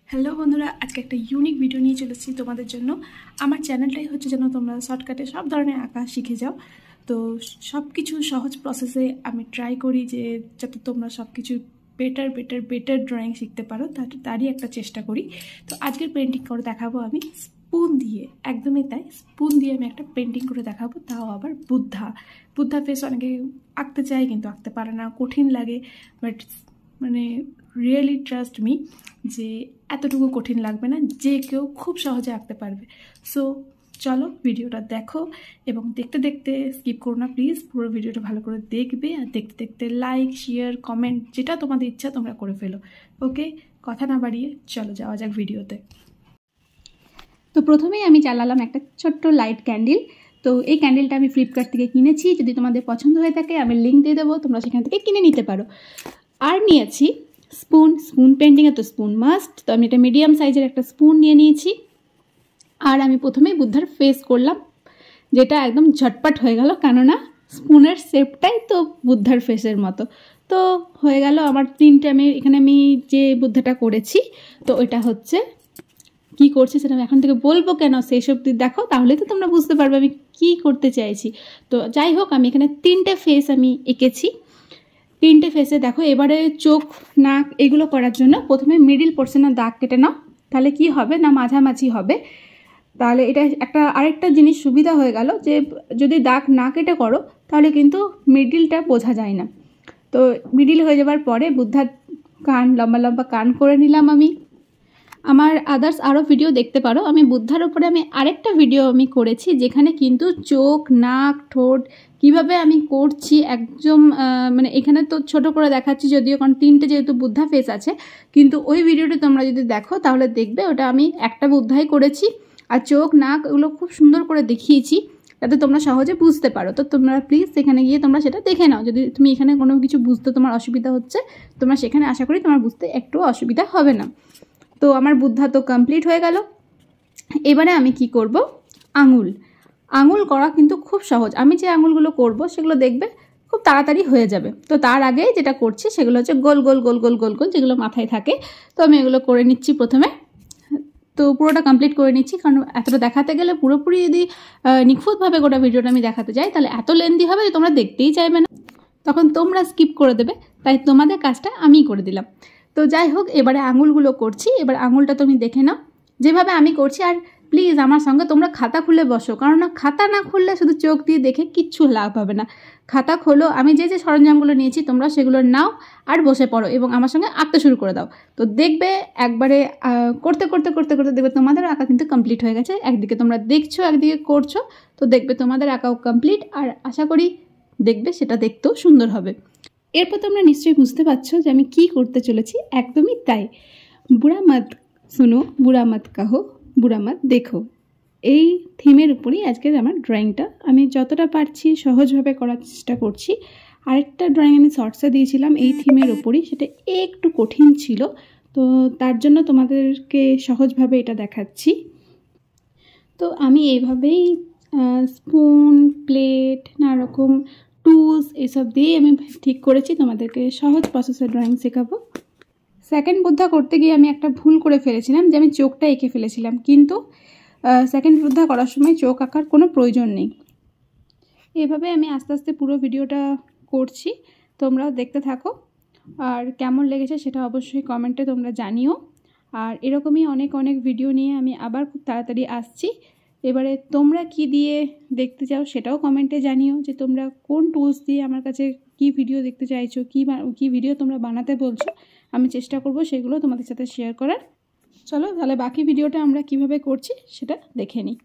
Hello বন্ধুরা, আজকে একটা ইউনিক ভিডিও নিয়ে চলেছি তোমাদের জন্য। আমার চ্যানেলটাই হচ্ছে যেন তোমরা শর্টকাটে সব ধরনের আঁকা শিখে যাও। তো সব কিছু সহজ প্রসেসে আমি ট্রাই করি যে যাতে তোমরা সব কিছু বেটার ড্রয়িং শিখতে পারো, তারই একটা চেষ্টা করি। তো আজকের পেন্টিং করে দেখাবো আমি স্পুন দিয়ে, একদমই তাই, স্পুন দিয়ে আমি একটা পেন্টিং করে দেখাবো, তাও আবার বুদ্ধা ফেস অনেকে আঁকতে চায় কিন্তু আঁকতে পারে না, কঠিন লাগে। বাট মানে রিয়েলি ট্রাস্ট মি যে এতটুকু কঠিন লাগবে না, যে কেউ খুব সহজে আঁকতে পারবে। সো চলো ভিডিওটা দেখো এবং দেখতে দেখতে স্কিপ করো না প্লিজ, পুরো ভিডিওটা ভালো করে দেখবে আর দেখতে দেখতে লাইক শেয়ার কমেন্ট যেটা তোমাদের ইচ্ছা তোমরা করে ফেলো। ওকে, কথা না বাড়িয়ে চলো যাওয়া যাক ভিডিওতে। তো প্রথমেই আমি চালালাম একটা ছোট্ট লাইট ক্যান্ডেল। তো এই ক্যান্ডেলটা আমি ফ্লিপকার্ট থেকে কিনেছি, যদি তোমাদের পছন্দ হয়ে থাকে আমি লিঙ্ক দিয়ে দেবো, তোমরা সেখান থেকে কিনে নিতে পারো। আর নিয়েছি স্পুন পেন্টিংয়ে তো স্পুন মাস্ট, তো আমি একটা মিডিয়াম সাইজের একটা স্পুন নিয়ে নিয়েছি। আর আমি প্রথমেই বুদ্ধার ফেস করলাম, যেটা একদম ঝটপট হয়ে গেল, কেননা স্পুনের শেপটাই তো বুদ্ধার ফেসের মতো। তো হয়ে গেল আমার তিনটে। আমি যে বুদ্ধাটা করেছি, তো এটা হচ্ছে কি করছি সেটা আমি এখন থেকে বলবো কেন, সেই সব দেখো, তাহলে তো তোমরা বুঝতে পারবে আমি কি করতে চাইছি। তো যাই হোক, আমি এখানে তিনটে ফেস আমি এঁকেছি। তিনটে ফেসে দেখো, এবারে চোখ নাক এগুলো করার জন্য প্রথমে মিডিল পোর্শনের দাগ কেটে নাও, তাহলে কি হবে না মাঝামাঝি হবে। তাহলে এটা আরেকটা জিনিস সুবিধা হয়ে গেল, যে যদি দাগ না কেটে করো তাহলে কিন্তু মিডিলটা বোঝা যায় না। তো মিডিল হয়ে যাবার পরে বুদ্ধার লম্বা লম্বা কান করে নিলাম আমি। আমার আদার্স আরও ভিডিও দেখতে পারো, আমি বুদ্ধার ওপরে আরেকটা ভিডিও করেছি, যেখানে কিন্তু চোখ নাক ঠোঁট কিভাবে আমি করছি একদম এখানে তো ছোট করে দেখাচ্ছি যদিও, কারণ তিনটে যেহেতু বুদ্ধা ফেস আছে। কিন্তু ওই ভিডিওটা তোমরা যদি দেখো তাহলে দেখবে ওটা আমি একটা বুদ্ধাই করেছি, আর চোখ নাক এগুলো খুব সুন্দর করে দেখিয়েছি যাতে তোমরা সহজে বুঝতে পারো। তো তোমরা প্লিজ সেখানে গিয়ে তোমরা সেটা দেখে নাও। যদি তুমি এখানে কোনো কিছু বুঝতে তোমার অসুবিধা হচ্ছে, তোমরা সেখানে আশা করি তোমার বুঝতে একটু অসুবিধা হবে না। তো আমার বুদ্ধা তো কমপ্লিট হয়ে গেল। এবারে আমি কি করব, আঙুল করা কিন্তু খুব সহজ। আমি যে আঙুলগুলো করব সেগুলো দেখবে খুব তাড়াতাড়ি হয়ে যাবে। তো তার আগে যেটা করছি সেগুলো হচ্ছে গোল গোল গোল গোল গোল গোল, যেগুলো মাথায় থাকে। তো আমি এগুলো করে নিচ্ছি প্রথমে। তো পুরোটা কমপ্লিট করে নিচ্ছি, কারণ এতটা দেখাতে গেলে পুরোপুরি যদি নিখুঁতভাবে গোটা ভিডিওটা আমি দেখাতে যাই তাহলে এত লেন্দি হবে যে তোমরা দেখতেই চাইবে না, তখন তোমরা স্কিপ করে দেবে। তাই তোমাদের কাজটা আমিই করে দিলাম। তো যাই হোক, এবারে আঙুলগুলো করছি। এবার আঙুলটা তুমি দেখে নাও যেভাবে আমি করছি। আর প্লিজ আমার সঙ্গে তোমরা খাতা খুলে বসো, কারণ খাতা না খুললে শুধু চোখ দিয়ে দেখে কিচ্ছু লাভ হবে না। খাতা খোলো, আমি যে যে সরঞ্জামগুলো নিয়েছি তোমরা সেগুলো নাও আর বসে পড়ো এবং আমার সঙ্গে আঁকতে শুরু করে দাও। তো দেখবে একবারে করতে করতে করতে করতে দেখবে তোমাদের আঁকা কিন্তু কমপ্লিট হয়ে গেছে। একদিকে তোমরা দেখছো, একদিকে করছো, তো দেখবে তোমাদের আঁকাও কমপ্লিট। আর আশা করি দেখবে সেটা দেখতেও সুন্দর হবে। এরপর তোমরা নিশ্চয়ই বুঝতে পারছো যে আমি কি করতে চলেছি। একদমই তাই, বুড়া মত শুনো বুড়া মত কাহো বুড়া মত দেখো, এই থিমের উপরেই আজকের আমার ড্রয়িংটা। আমি যতটা পারছি সহজভাবে করার চেষ্টা করছি। আরেকটা ড্রয়িং আমি শর্টসে দিয়েছিলাম এই থিমের উপরই, সেটা একটু কঠিন ছিল, তো তার জন্য তোমাদেরকে সহজভাবে এটা দেখাচ্ছি। তো আমি এইভাবেই স্পুন প্লেট নানারকম টুলস এসব দিয়ে আমি ঠিক করেছি, তোমাদেরকে সহজ প্রসেসে ড্রয়িং শেখাবো। সেকেন্ড বুদ্ধা করতে গিয়ে আমি একটা ভুল করে ফেলেছিলাম, যে আমি চোখটা এঁকে ফেলেছিলাম, কিন্তু সেকেন্ড বুদ্ধা করার সময় চোখ আঁকার কোনো প্রয়োজন নেই। এভাবে আমি আস্তে আস্তে পুরো ভিডিওটা করছি, তোমরাও দেখতে থাকো। আর কেমন লেগেছে সেটা অবশ্যই কমেন্টে তোমরা জানিও। আর এরকমই অনেক অনেক ভিডিও নিয়ে আমি আবার খুব তাড়াতাড়ি আসছি। এবারে তোমরা কি দিয়ে দেখতে চাও সেটাও কমেন্টে জানিও, যে তোমরা কোন টুলস দিয়ে আমার কাছে কি ভিডিও দেখতে চাইছো, কি ভিডিও তোমরা বানাতে বলছো। আমি চেষ্টা করব সেগুলো তোমাদের সাথে শেয়ার করার। চলো তাহলে বাকি ভিডিওটা আমরা কিভাবে করছি সেটা দেখে নিই।